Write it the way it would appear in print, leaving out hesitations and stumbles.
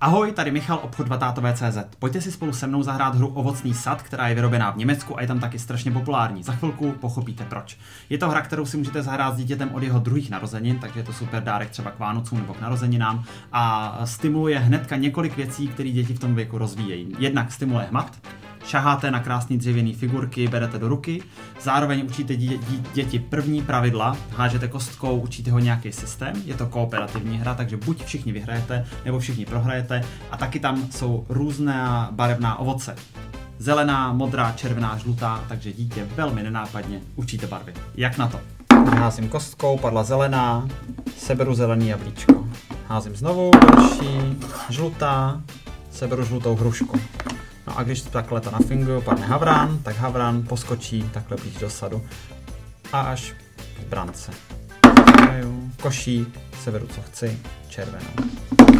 Ahoj, tady Michal, obchod Batátové.cz. Pojďte si spolu se mnou zahrát hru Ovocný sad, která je vyrobená v Německu a je tam taky strašně populární. Za chvilku pochopíte proč. Je to hra, kterou si můžete zahrát s dítětem od jeho druhých narozenin, takže je to super dárek třeba k Vánocům nebo k narozeninám a stimuluje hnedka několik věcí, které děti v tom věku rozvíjejí. Jednak stimuluje hmat, šaháte na krásné dřevěné figurky, berete do ruky, zároveň učíte děti první pravidla, hážete kostkou, učíte ho nějaký systém, je to kooperativní hra, takže buď všichni vyhrajete, nebo všichni prohrajete a taky tam jsou různá barevná ovoce. Zelená, modrá, červená, žlutá, takže dítě velmi nenápadně učíte barvy. Jak na to? Házím kostkou, padla zelená, seberu zelený jablíčko. Házím znovu, další, žlutá, seberu žlutou hrušku. No a když takhle to nafinguju, padne havran, tak havran poskočí takhle blíž do sadu a až v brance. Košík, seberu co chci, červenou.